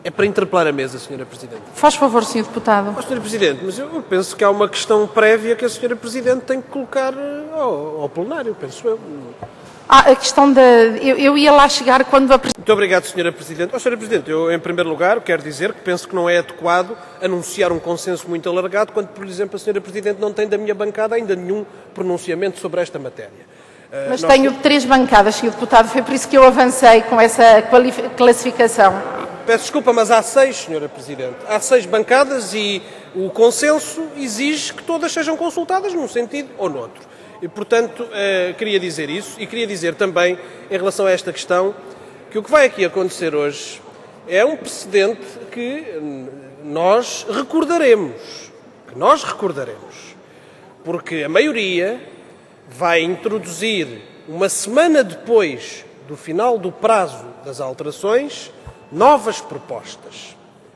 É para interpelar a mesa, Sra. Presidente. Faz favor, Sr. Deputado. Sra. Presidente, mas eu penso que há uma questão prévia que a Sra. Presidente tem que colocar ao plenário, penso eu. A questão da... Eu ia lá chegar quando... Muito obrigado, Sra. Presidente. Sra. Presidente, eu, em primeiro lugar, quero dizer que penso que não é adequado anunciar um consenso muito alargado quando, por exemplo, a Sra. Presidente não tem da minha bancada ainda nenhum pronunciamento sobre esta matéria. Mas tenho 3 bancadas, Sr. Deputado, foi por isso que eu avancei com essa classificação. Peço desculpa, mas há 6, Sra. Presidente. Há 6 bancadas e o consenso exige que todas sejam consultadas num sentido ou noutro. E, portanto, queria dizer isso e queria dizer também, em relação a esta questão, que o que vai aqui acontecer hoje é um precedente que nós recordaremos. Porque a maioria vai introduzir, uma semana depois do final do prazo das alterações, novas propostas.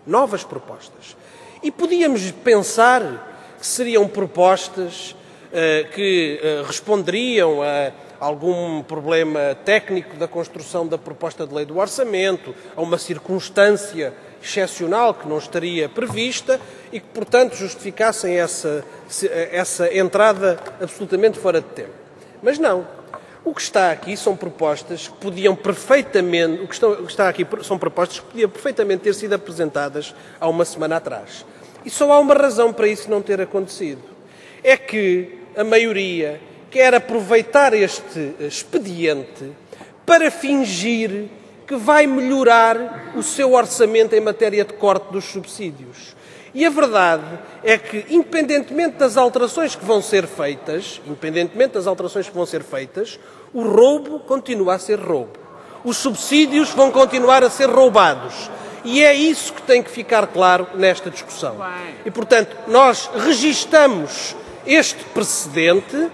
E podíamos pensar que seriam propostas que responderiam a algum problema técnico da construção da proposta de lei do orçamento, a uma circunstância excepcional que não estaria prevista e que, portanto, justificassem essa entrada absolutamente fora de tempo. Mas não. O que está aqui são propostas que podiam perfeitamente, são propostas que podiam perfeitamente ter sido apresentadas há uma semana atrás. E só há uma razão para isso não ter acontecido. É que a maioria quer aproveitar este expediente para fingir que vai melhorar o seu orçamento em matéria de corte dos subsídios. E a verdade é que, independentemente das alterações que vão ser feitas, o roubo continua a ser roubo. Os subsídios vão continuar a ser roubados. E é isso que tem que ficar claro nesta discussão. E, portanto, nós registamos este precedente,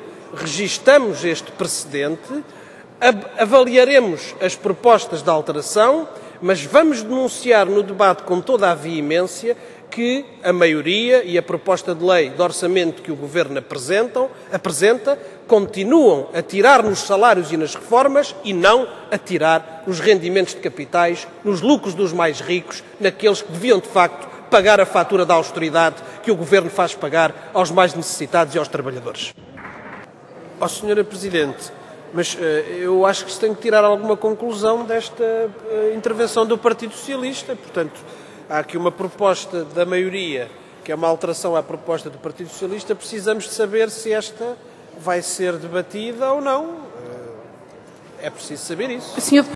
avaliaremos as propostas de alteração, mas vamos denunciar no debate com toda a veemência que a maioria e a proposta de lei de orçamento que o Governo apresenta continuam a tirar nos salários e nas reformas e não a tirar nos rendimentos de capitais, nos lucros dos mais ricos, naqueles que deviam, de facto, pagar a fatura da austeridade que o Governo faz pagar aos mais necessitados e aos trabalhadores. Sra. Presidente, mas eu acho que se tem que tirar alguma conclusão desta intervenção do Partido Socialista. Portanto, há aqui uma proposta da maioria, que é uma alteração à proposta do Partido Socialista. Precisamos de saber se esta vai ser debatida ou não. É preciso saber isso.